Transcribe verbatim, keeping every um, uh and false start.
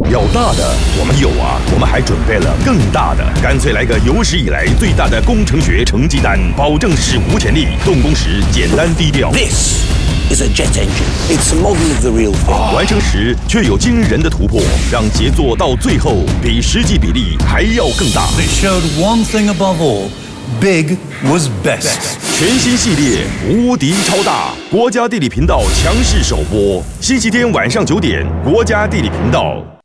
要大的，我们有啊，我们还准备了更大的，干脆来个有史以来最大的工程学成绩单，保证史无前例，动工时简单低调。 This is a jet engine. It's a model of the real thing. 完成时却有惊人的突破，让杰作到最后比实际比例还要更大。 They showed one thing above all. Big was best. 全新系列无敌超大，国家地理频道强势首播，星期天晚上九点，国家地理频道。